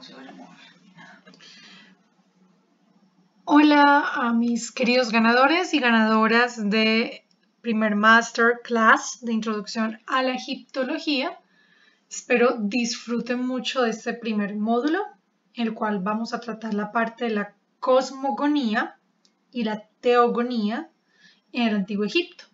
negocio del amor. Hola a mis queridos ganadores y ganadoras de primer Masterclass de Introducción a la Egiptología. Espero disfruten mucho de este primer módulo, en el cual vamos a tratar la parte de la cosmogonía y la teogonía en el Antiguo Egipto.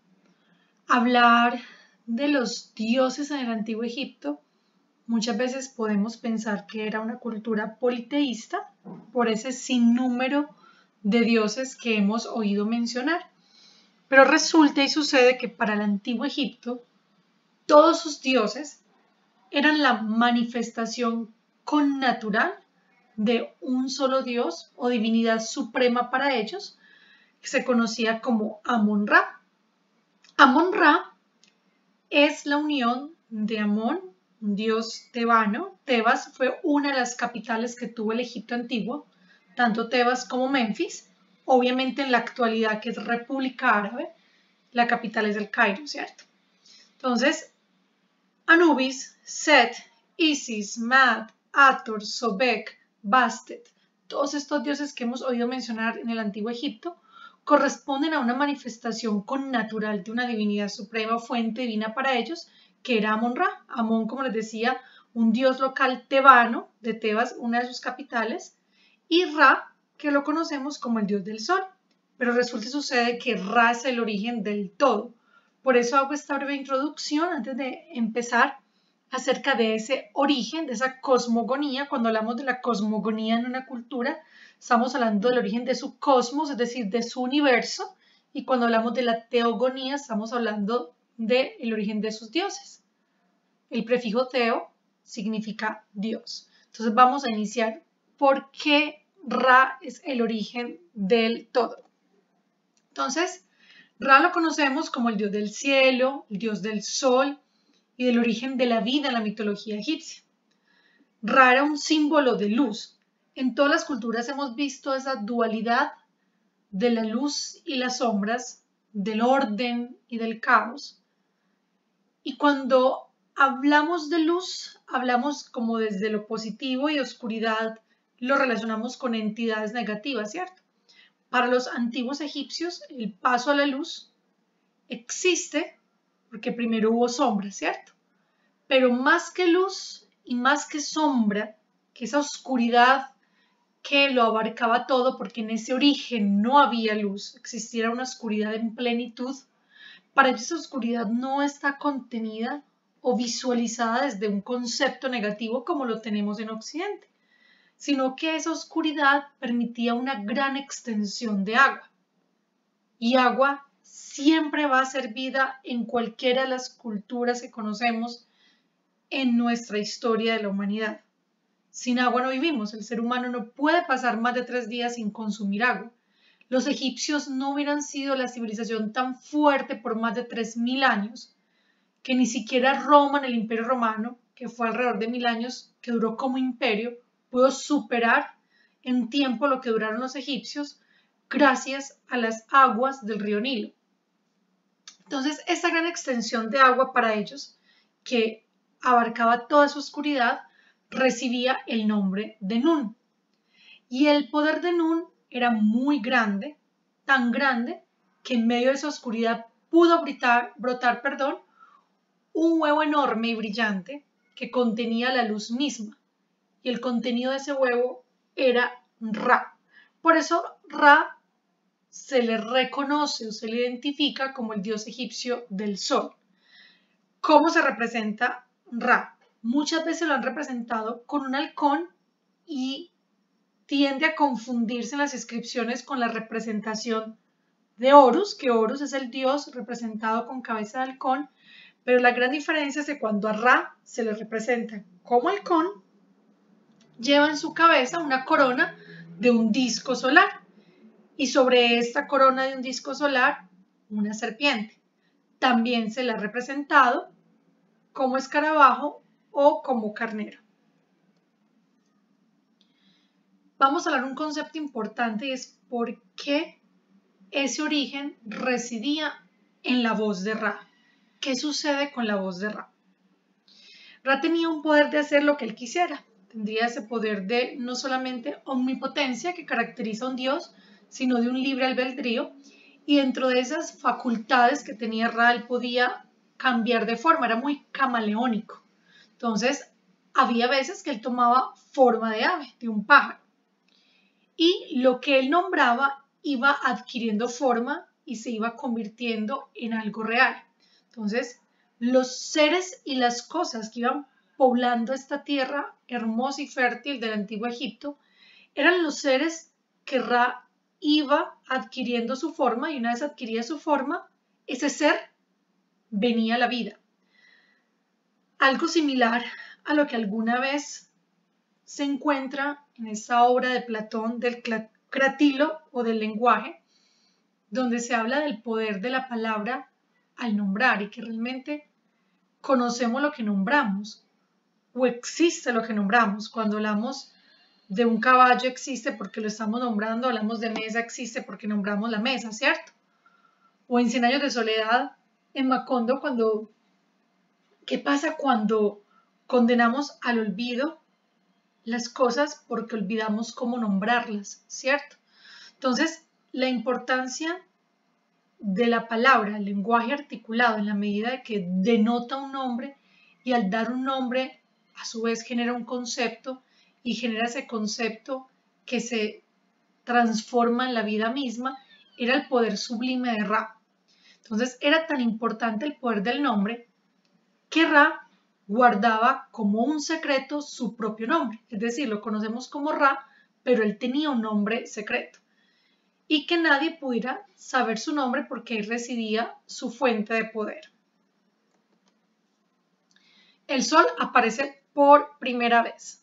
Hablar de los dioses en el Antiguo Egipto, muchas veces podemos pensar que era una cultura politeísta por ese sinnúmero de dioses que hemos oído mencionar. Pero resulta y sucede que para el Antiguo Egipto, todos sus dioses eran la manifestación connatural de un solo dios o divinidad suprema para ellos, que se conocía como Amon-Ra. Amon-Ra es la unión de Amón, un dios tebano. Tebas fue una de las capitales que tuvo el Egipto antiguo, tanto Tebas como Menfis. Obviamente en la actualidad, que es República Árabe, la capital es el Cairo, ¿cierto? Entonces, Anubis, Set, Isis, Maat, Hathor, Sobek, Bastet, todos estos dioses que hemos oído mencionar en el Antiguo Egipto, corresponden a una manifestación connatural de una divinidad suprema o fuente divina para ellos, que era Amon-Ra. Amón, como les decía, un dios local tebano de Tebas, una de sus capitales, y Ra, que lo conocemos como el dios del sol. Pero resulta y sucede que Ra es el origen del todo. Por eso hago esta breve introducción antes de empezar acerca de ese origen, de esa cosmogonía. Cuando hablamos de la cosmogonía en una cultura, estamos hablando del origen de su cosmos, es decir, de su universo, y cuando hablamos de la teogonía, estamos hablando del origen de sus dioses. El prefijo teo significa Dios. Entonces vamos a iniciar por qué Ra es el origen del todo. Entonces, Ra lo conocemos como el dios del cielo, el dios del sol y del origen de la vida en la mitología egipcia. Ra era un símbolo de luz. En todas las culturas hemos visto esa dualidad de la luz y las sombras, del orden y del caos. Y cuando hablamos de luz, hablamos como desde lo positivo, y oscuridad lo relacionamos con entidades negativas, ¿cierto? Para los antiguos egipcios, el paso a la luz existe porque primero hubo sombra, ¿cierto? Pero más que luz y más que sombra, que esa oscuridad que lo abarcaba todo, porque en ese origen no había luz, existiera una oscuridad en plenitud, para ellos esa oscuridad no está contenida o visualizada desde un concepto negativo como lo tenemos en Occidente, sino que esa oscuridad permitía una gran extensión de agua. Y agua siempre va a ser vida en cualquiera de las culturas que conocemos en nuestra historia de la humanidad. Sin agua no vivimos, el ser humano no puede pasar más de 3 días sin consumir agua. Los egipcios no hubieran sido la civilización tan fuerte por más de 3000 años, que ni siquiera Roma, en el Imperio Romano, que fue alrededor de 1000 años, que duró como imperio, pudo superar en tiempo lo que duraron los egipcios, gracias a las aguas del río Nilo. Entonces, esa gran extensión de agua para ellos, que abarcaba toda su oscuridad, recibía el nombre de Nun. Y el poder de Nun era muy grande, tan grande, que en medio de esa oscuridad pudo brotar un huevo enorme y brillante que contenía la luz misma. Y el contenido de ese huevo era Ra. Por eso Ra se le reconoce o se le identifica como el dios egipcio del sol. ¿Cómo se representa Ra? Muchas veces lo han representado con un halcón y tiende a confundirse en las inscripciones con la representación de Horus, que Horus es el dios representado con cabeza de halcón, pero la gran diferencia es que cuando a Ra se le representa como halcón, lleva en su cabeza una corona de un disco solar, y sobre esta corona de un disco solar una serpiente. También se le ha representado como escarabajo o como carnero. Vamos a hablar de un concepto importante, y es por qué ese origen residía en la voz de Ra. ¿Qué sucede con la voz de Ra? Ra tenía un poder de hacer lo que él quisiera. tendría ese poder de no solamente omnipotencia que caracteriza a un dios, sino de un libre albedrío, y dentro de esas facultades que tenía Ra, él podía cambiar de forma, era muy camaleónico. Entonces, había veces que él tomaba forma de ave, de un pájaro, y lo que él nombraba iba adquiriendo forma y se iba convirtiendo en algo real. Entonces, los seres y las cosas que iban poblando esta tierra hermosa y fértil del antiguo Egipto eran los seres que Ra iba adquiriendo su forma, y una vez adquiría su forma, ese ser venía a la vida. Algo similar a lo que alguna vez se encuentra en esa obra de Platón del cratilo o del lenguaje, donde se habla del poder de la palabra al nombrar y que realmente conocemos lo que nombramos o existe lo que nombramos. Cuando hablamos de un caballo existe porque lo estamos nombrando, hablamos de mesa existe porque nombramos la mesa, ¿cierto? O en 100 años de soledad, en Macondo, ¿qué pasa cuando condenamos al olvido las cosas porque olvidamos cómo nombrarlas, ¿cierto? Entonces, la importancia de la palabra, el lenguaje articulado, en la medida de que denota un nombre y al dar un nombre, a su vez genera un concepto y genera ese concepto que se transforma en la vida misma, era el poder sublime de Ra. Entonces, era tan importante el poder del nombre que Ra guardaba como un secreto su propio nombre, es decir, lo conocemos como Ra, pero él tenía un nombre secreto y que nadie pudiera saber su nombre porque ahí residía su fuente de poder. El sol aparece por primera vez.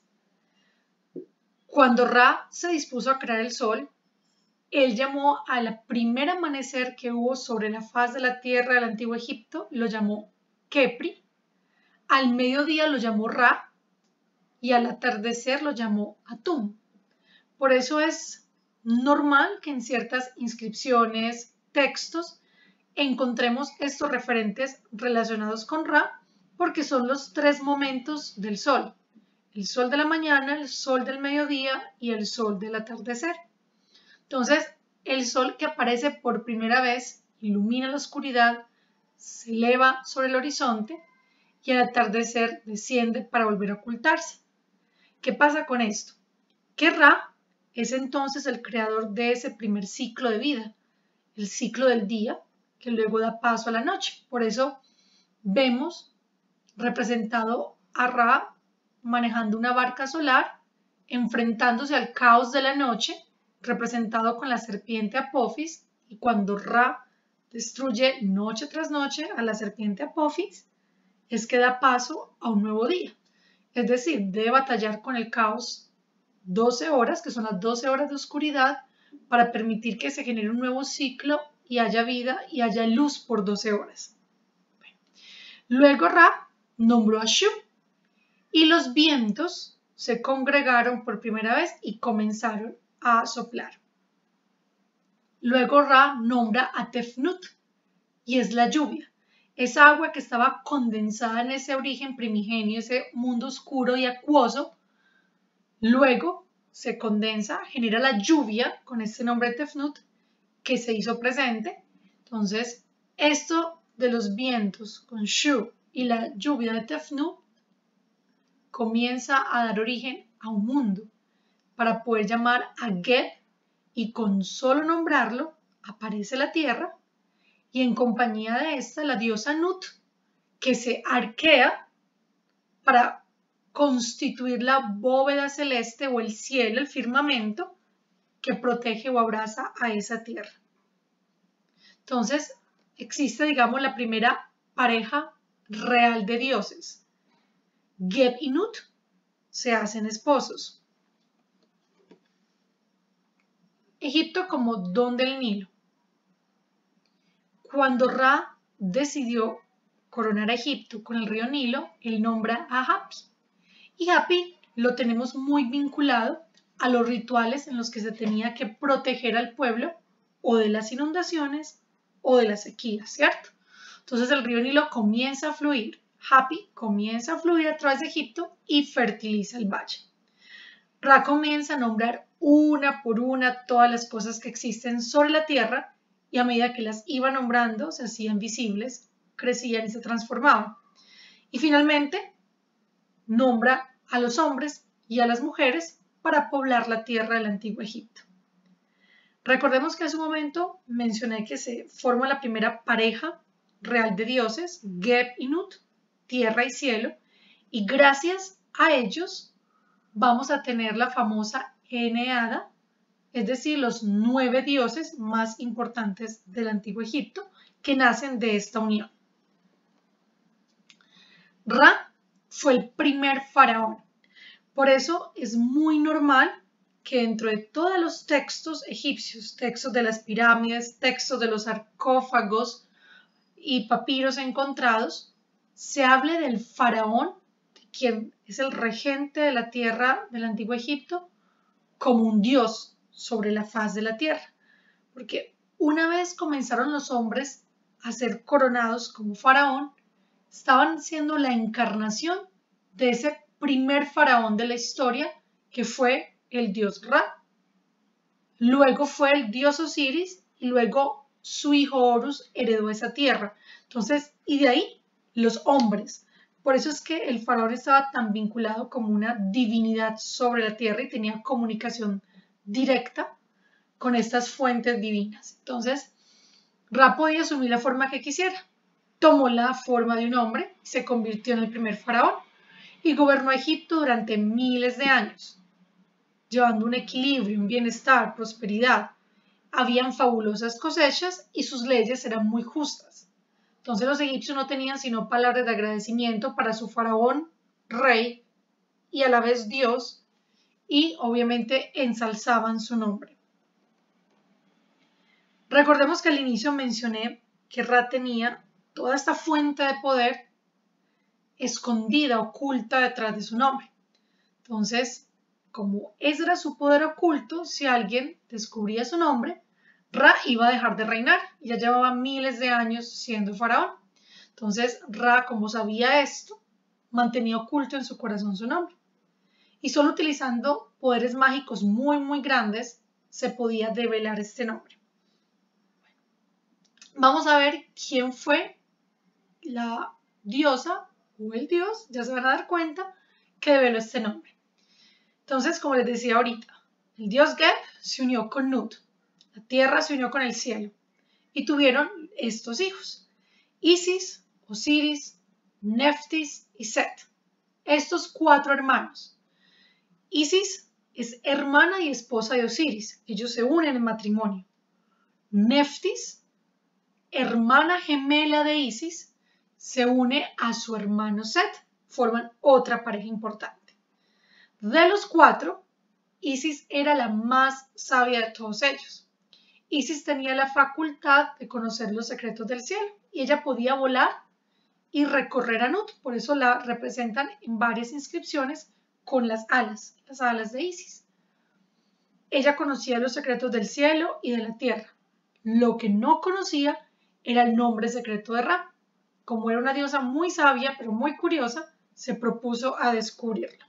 Cuando Ra se dispuso a crear el sol, él llamó al primer amanecer que hubo sobre la faz de la tierra del antiguo Egipto, lo llamó Kepri, al mediodía lo llamó Ra y al atardecer lo llamó Atum. Por eso es normal que en ciertas inscripciones, textos, encontremos estos referentes relacionados con Ra, porque son los 3 momentos del sol: el sol de la mañana, el sol del mediodía y el sol del atardecer. Entonces, el sol que aparece por primera vez ilumina la oscuridad, se eleva sobre el horizonte y al atardecer desciende para volver a ocultarse. ¿Qué pasa con esto? Que Ra es entonces el creador de ese primer ciclo de vida, el ciclo del día, que luego da paso a la noche. Por eso vemos representado a Ra manejando una barca solar, enfrentándose al caos de la noche, representado con la serpiente Apophis, y cuando Ra destruye noche tras noche a la serpiente Apophis, es que da paso a un nuevo día. Es decir, debe batallar con el caos 12 horas, que son las 12 horas de oscuridad, para permitir que se genere un nuevo ciclo y haya vida y haya luz por 12 horas. Luego Ra nombró a Shu y los vientos se congregaron por primera vez y comenzaron a soplar. Luego Ra nombra a Tefnut y es la lluvia, esa agua que estaba condensada en ese origen primigenio, ese mundo oscuro y acuoso. Luego se condensa, genera la lluvia con este nombre Tefnut que se hizo presente. Entonces, esto de los vientos con Shu y la lluvia de Tefnut comienza a dar origen a un mundo para poder llamar a Geb, y con solo nombrarlo aparece la tierra y en compañía de esta la diosa Nut, que se arquea para constituir la bóveda celeste o el cielo, el firmamento que protege o abraza a esa tierra. Entonces existe, digamos, la primera pareja real de dioses. Geb y Nut se hacen esposos. Egipto como don del Nilo. Cuando Ra decidió coronar a Egipto con el río Nilo, él nombra a Hapi. Y Hapi lo tenemos muy vinculado a los rituales en los que se tenía que proteger al pueblo o de las inundaciones o de las sequías, ¿cierto? Entonces el río Nilo comienza a fluir, Hapi comienza a fluir a través de Egipto y fertiliza el valle. Ra comienza a nombrar una por una todas las cosas que existen sobre la tierra y a medida que las iba nombrando se hacían visibles, crecían y se transformaban. Y finalmente nombra a los hombres y a las mujeres para poblar la tierra del antiguo Egipto. Recordemos que en su momento mencioné que se forma la primera pareja real de dioses, Geb y Nut, tierra y cielo, y gracias a ellos vamos a tener la famosa Eneada, es decir, los 9 dioses más importantes del antiguo Egipto que nacen de esta unión. Ra fue el primer faraón, por eso es muy normal que dentro de todos los textos egipcios, textos de las pirámides, textos de los sarcófagos y papiros encontrados, se hable del faraón, quien es el regente de la tierra del antiguo Egipto, como un dios sobre la faz de la tierra. Porque una vez comenzaron los hombres a ser coronados como faraón, estaban siendo la encarnación de ese primer faraón de la historia que fue el dios Ra. Luego fue el dios Osiris y luego su hijo Horus heredó esa tierra. Entonces, y de ahí los hombres. Por eso es que el faraón estaba tan vinculado como una divinidad sobre la tierra y tenía comunicación directa con estas fuentes divinas. Entonces, Ra podía asumir la forma que quisiera. Tomó la forma de un hombre y se convirtió en el primer faraón y gobernó Egipto durante miles de años, llevando un equilibrio, un bienestar, prosperidad. Habían fabulosas cosechas y sus leyes eran muy justas. Entonces los egipcios no tenían sino palabras de agradecimiento para su faraón, rey y a la vez Dios, y obviamente ensalzaban su nombre. Recordemos que al inicio mencioné que Ra tenía toda esta fuente de poder escondida, oculta detrás de su nombre. Entonces, como ese era su poder oculto, si alguien descubría su nombre, Ra iba a dejar de reinar. Ya llevaba miles de años siendo faraón. Entonces, Ra, como sabía esto, mantenía oculto en su corazón su nombre. Y solo utilizando poderes mágicos muy, muy grandes se podía develar este nombre. Vamos a ver quién fue la diosa o el dios, ya se van a dar cuenta, que develó este nombre. Entonces, como les decía ahorita, el dios Geb se unió con Nut, la tierra se unió con el cielo y tuvieron estos hijos, Isis, Osiris, Neftis y Set, estos 4 hermanos. Isis es hermana y esposa de Osiris, ellos se unen en matrimonio. Neftis, hermana gemela de Isis, se une a su hermano Set, forman otra pareja importante. De los 4, Isis era la más sabia de todos ellos. Isis tenía la facultad de conocer los secretos del cielo y ella podía volar y recorrer a Nut, por eso la representan en varias inscripciones con las alas de Isis. Ella conocía los secretos del cielo y de la tierra. Lo que no conocía era el nombre secreto de Ra. Como era una diosa muy sabia, pero muy curiosa, se propuso a descubrirlo.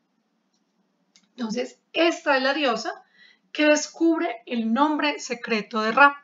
Entonces, esta es la diosa que descubre el nombre secreto de Ra.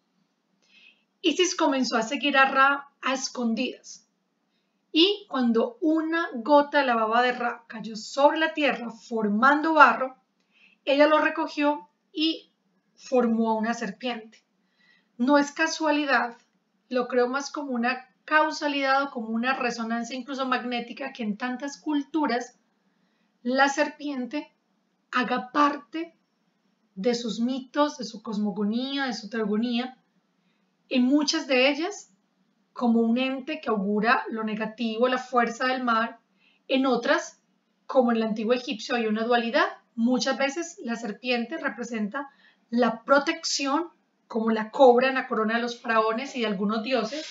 Isis comenzó a seguir a Ra a escondidas. Y cuando una gota de la baba de Ra cayó sobre la tierra formando barro, ella lo recogió y formó una serpiente. No es casualidad, lo creo más como una causalidad o como una resonancia incluso magnética que en tantas culturas la serpiente haga parte de sus mitos, de su cosmogonía, de su teogonía, en muchas de ellas como un ente que augura lo negativo, la fuerza del mal, en otras, como en el antiguo egipcio hay una dualidad, muchas veces la serpiente representa la protección, como la cobra en la corona de los faraones y de algunos dioses,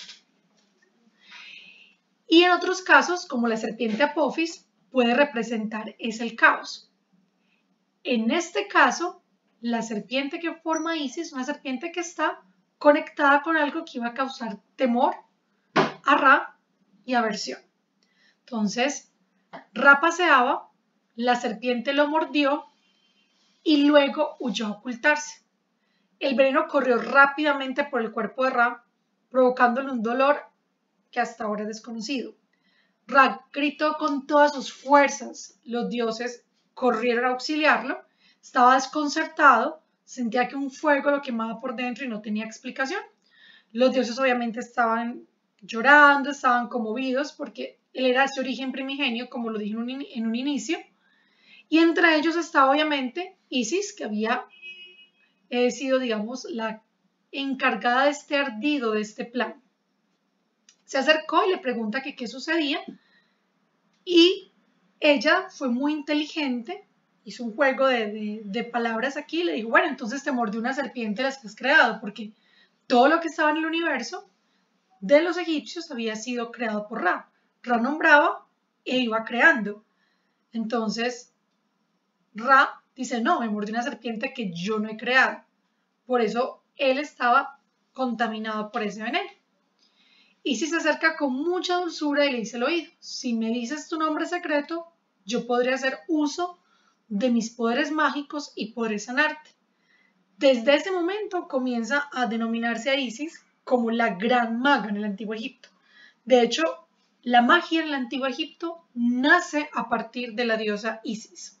y en otros casos, como la serpiente Apophis, puede representar el caos. En este caso, la serpiente que forma Isis es una serpiente que está conectada con algo que iba a causar temor a Ra y aversión. Entonces, Ra paseaba la serpiente lo mordió y luego huyó a ocultarse. El veneno corrió rápidamente por el cuerpo de Ra, provocándole un dolor que hasta ahora es desconocido. Ra gritó con todas sus fuerzas. Los dioses corrieron a auxiliarlo. Estaba desconcertado, sentía que un fuego lo quemaba por dentro y no tenía explicación. Los dioses obviamente estaban llorando, estaban conmovidos porque él era ese origen primigenio, como lo dije en un inicio. Y entre ellos estaba obviamente Isis, que había sido, digamos, la encargada de este ardido, de este plan. Se acercó y le pregunta que qué sucedía y ella fue muy inteligente, hizo un juego de palabras aquí y le dijo, bueno, entonces te mordió una serpiente las que has creado, porque todo lo que estaba en el universo de los egipcios había sido creado por Ra. Ra nombraba e iba creando. Entonces, Ra dice, no, me mordió una serpiente que yo no he creado. Por eso él estaba contaminado por ese veneno. Isis se acerca con mucha dulzura y le dice al oído, si me dices tu nombre secreto, yo podré hacer uso de mis poderes mágicos y podré sanarte. Desde ese momento comienza a denominarse a Isis como la gran maga en el Antiguo Egipto. De hecho, la magia en el Antiguo Egipto nace a partir de la diosa Isis.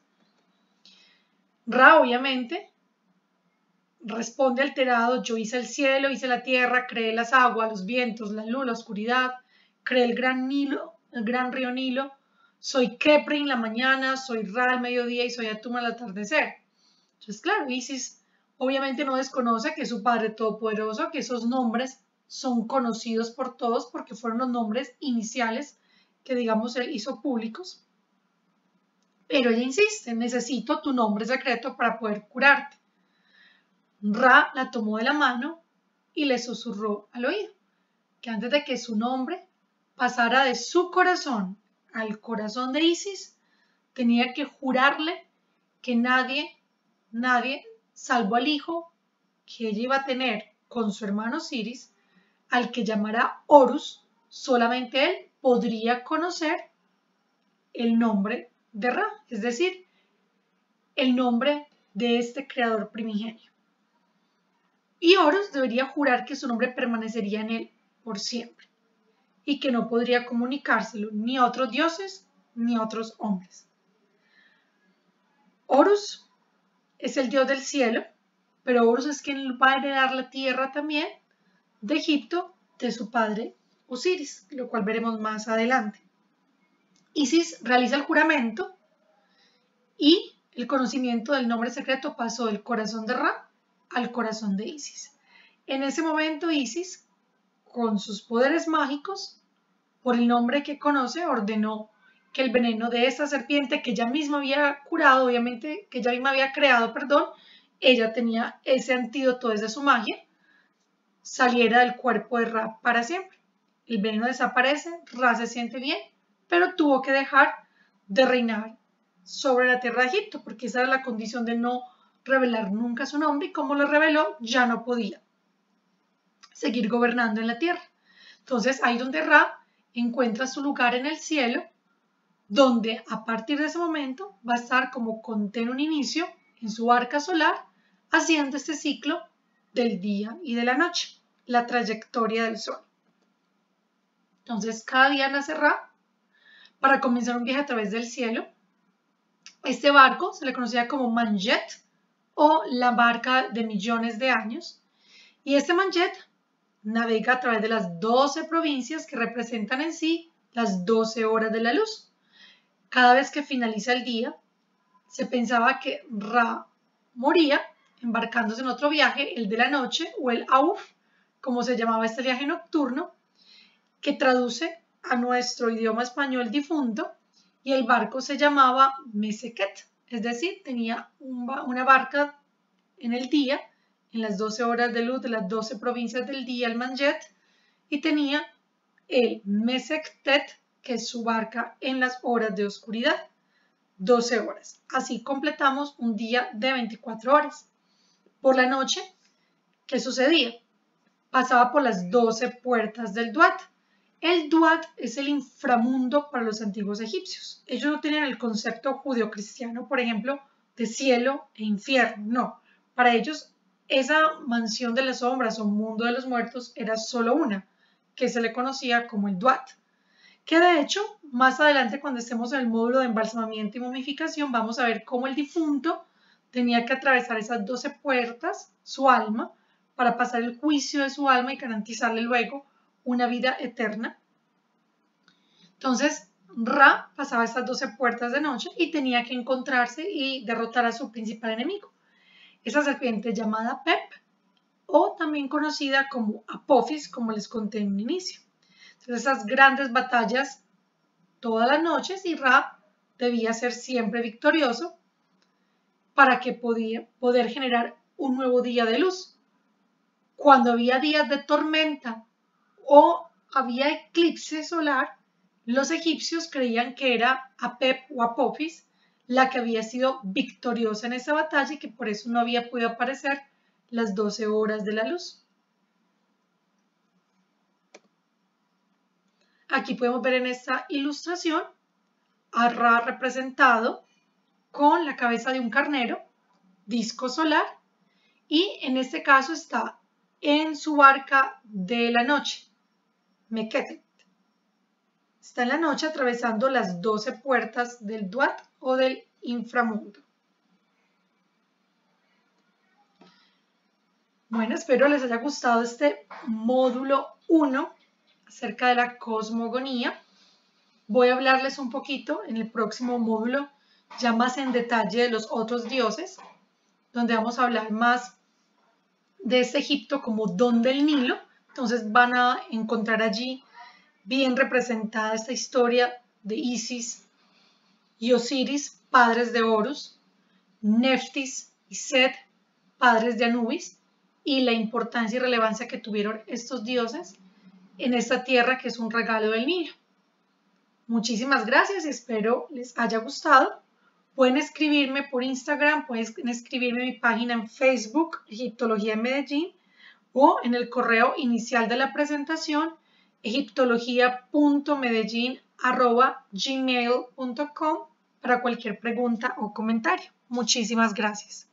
Ra, obviamente, responde alterado, yo hice el cielo, hice la tierra, creé las aguas, los vientos, la luz, la oscuridad, creé el gran Nilo, el gran río Nilo, soy Khepri en la mañana, soy Ra al mediodía y soy Atum al atardecer. Entonces, claro, Isis obviamente no desconoce que es su Padre Todopoderoso, que esos nombres son conocidos por todos porque fueron los nombres iniciales que, digamos, él hizo públicos. Pero ella insiste, necesito tu nombre secreto para poder curarte. Ra la tomó de la mano y le susurró al oído que antes de que su nombre pasara de su corazón al corazón de Isis, tenía que jurarle que nadie, salvo al hijo que ella iba a tener con su hermano Osiris, al que llamará Horus, solamente él podría conocer el nombre de Ra, es decir, el nombre de este creador primigenio. Y Horus debería jurar que su nombre permanecería en él por siempre y que no podría comunicárselo ni a otros dioses ni a otros hombres. Horus es el dios del cielo, pero Horus es quien va a heredar la tierra también de Egipto de su padre Osiris, lo cual veremos más adelante. Isis realiza el juramento y el conocimiento del nombre secreto pasó del corazón de Ra al corazón de Isis. En ese momento Isis, con sus poderes mágicos, por el nombre que conoce, ordenó que el veneno de esta serpiente que ella misma había curado, obviamente, que ella misma había creado, perdón, ella tenía ese antídoto desde su magia, saliera del cuerpo de Ra para siempre. El veneno desaparece, Ra se siente bien, pero tuvo que dejar de reinar sobre la tierra de Egipto, porque esa era la condición de no revelar nunca su nombre, y como lo reveló, ya no podía seguir gobernando en la tierra. Entonces, ahí donde Ra encuentra su lugar en el cielo, donde a partir de ese momento va a estar, como conté en un inicio, en su arca solar, haciendo este ciclo del día y de la noche, la trayectoria del sol. Entonces, cada día nace Ra para comenzar un viaje a través del cielo. Este barco se le conocía como Manjet o la barca de millones de años. Y este Manjet navega a través de las 12 provincias que representan en sí las 12 horas de la luz. Cada vez que finaliza el día, se pensaba que Ra moría embarcándose en otro viaje, el de la noche o el Auf, como se llamaba este viaje nocturno, que traduce a nuestro idioma español difunto, y el barco se llamaba Meseket, es decir, tenía una barca en el día, en las 12 horas de luz de las 12 provincias del día, el Manjet, y tenía el Mesektet, que es su barca en las horas de oscuridad, 12 horas. Así completamos un día de 24 horas. Por la noche, ¿qué sucedía? Pasaba por las 12 puertas del Duat. El Duat es el inframundo para los antiguos egipcios. Ellos no tenían el concepto judeocristiano, por ejemplo, de cielo e infierno. No, para ellos esa mansión de las sombras o mundo de los muertos era solo una, que se le conocía como el Duat. Que de hecho, más adelante cuando estemos en el módulo de embalsamamiento y momificación, vamos a ver cómo el difunto tenía que atravesar esas 12 puertas, su alma, para pasar el juicio de su alma y garantizarle luego una vida eterna. Entonces, Ra pasaba estas 12 puertas de noche y tenía que encontrarse y derrotar a su principal enemigo, esa serpiente llamada Pep, o también conocida como Apophis, como les conté en un inicio. Entonces, esas grandes batallas todas las noches y Ra debía ser siempre victorioso para que poder generar un nuevo día de luz. Cuando había días de tormenta o había eclipse solar, los egipcios creían que era Apep o Apophis la que había sido victoriosa en esa batalla y que por eso no había podido aparecer las 12 horas de la luz. Aquí podemos ver en esta ilustración a Ra representado con la cabeza de un carnero, disco solar, y en este caso está en su barca de la noche, Meketet. Está en la noche atravesando las 12 puertas del Duat o del inframundo. Bueno, espero les haya gustado este módulo 1 acerca de la cosmogonía. Voy a hablarles un poquito en el próximo módulo ya más en detalle de los otros dioses, donde vamos a hablar más de este Egipto como don del Nilo. Entonces van a encontrar allí bien representada esta historia de Isis y Osiris, padres de Horus, Neftis y Set, padres de Anubis, y la importancia y relevancia que tuvieron estos dioses en esta tierra que es un regalo del Nilo. Muchísimas gracias y espero les haya gustado. Pueden escribirme por Instagram, pueden escribirme en mi página en Facebook, Egiptología en Medellín, o en el correo inicial de la presentación, egiptología.medellin@gmail.com, para cualquier pregunta o comentario. Muchísimas gracias.